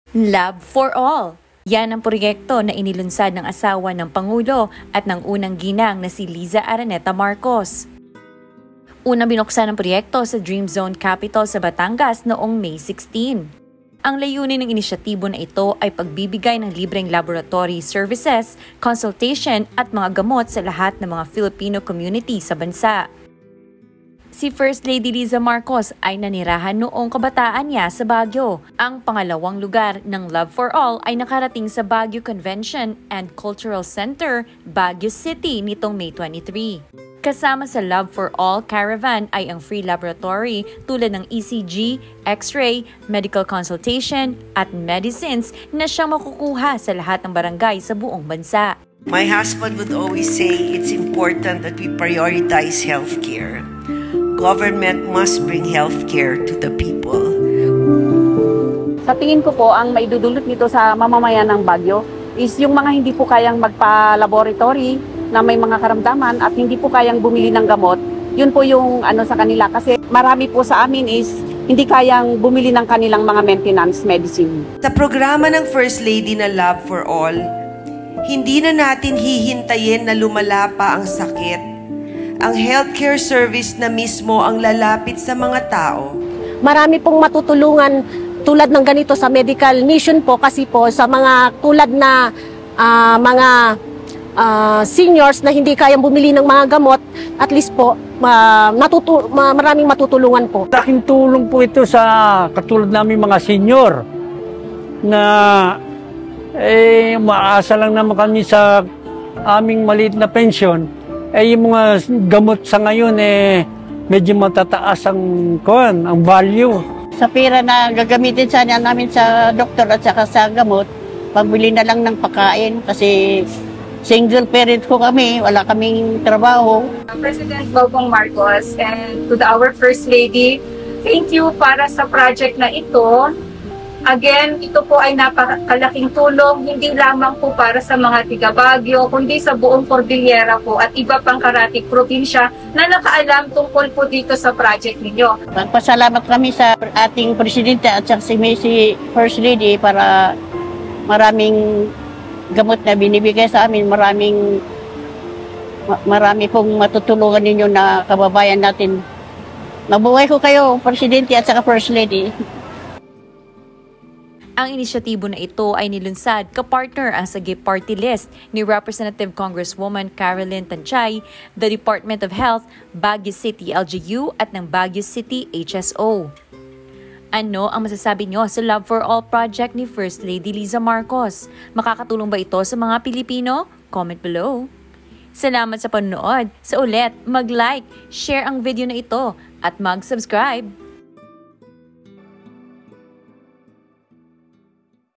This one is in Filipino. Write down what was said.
Love for All. Yan ang proyekto na inilunsad ng asawa ng Pangulo at ng unang ginang na si Liza Araneta Marcos. Unang binuksan ng proyekto sa Dream Zone Capital sa Batangas noong May 16. Ang layunin ng inisyatibo na ito ay pagbibigay ng libreng laboratory services, consultation at mga gamot sa lahat ng mga Filipino community sa bansa. Si First Lady Liza Marcos ay nanirahan noong kabataan niya sa Baguio. Ang pangalawang lugar ng Love for All ay nakarating sa Baguio Convention and Cultural Center, Baguio City nitong May 23. Kasama sa Love for All Caravan ay ang free laboratory tulad ng ECG, X-ray, medical consultation at medicines na siyang makukuha sa lahat ng barangay sa buong bansa. My husband would always say it's important that we prioritize healthcare. Government must bring healthcare to the people. Sa tingin ko po, ang maidudulot nito sa mamamayan ng Baguio is yung mga hindi po kayang magpa-laboratory na may mga karamdaman at hindi po kayang bumili ng gamot. Yun po yung sa kanila kasi marami po sa amin is hindi kayang bumili ng kanilang mga maintenance medicine. Sa programa ng First Lady na Love for All, hindi na natin hihintayin na lumala pa ang sakit. Ang healthcare service na mismo ang lalapit sa mga tao. Marami pong matutulungan tulad ng ganito sa medical mission po kasi po sa mga tulad na mga seniors na hindi kayang bumili ng mga gamot, at least po maraming matutulungan po. Laking tulong po ito sa katulad namin mga senior na maasa lang naman kami sa aming maliit na pensyon. Yung mga gamot sa ngayon medyo matataas ang value. Sa pera na gagamitin sana namin sa doktor at saka sa gamot, pagbili na lang ng pagkain kasi single parent ko kami, wala kaming trabaho. President Bongbong Marcos and to our First Lady, thank you para sa project na ito. Again, ito po ay napakalaking tulong, hindi lamang po para sa mga tiga Baguio, kundi sa buong Cordillera po at iba pang karatig probinsya na nakaalam tungkol po dito sa project ninyo. Magpasalamat kami sa ating Presidente at sa si First Lady para maraming gamot na binibigay sa amin, marami pong matutulungan ninyo na kababayan natin. Mabuhay ko kayo, Presidente at saka First Lady. Ang inisyatibo na ito ay nilunsad kapartner ang Sagip Party List ni Representative Congresswoman Caroline Tanchay, the Department of Health, Baguio City LGU at ng Baguio City HSO. Ano ang masasabi nyo sa Love for All project ni First Lady Liza Marcos? Makakatulong ba ito sa mga Pilipino? Comment below. Salamat sa panonood. Sa ulit, mag-like, share ang video na ito at mag-subscribe.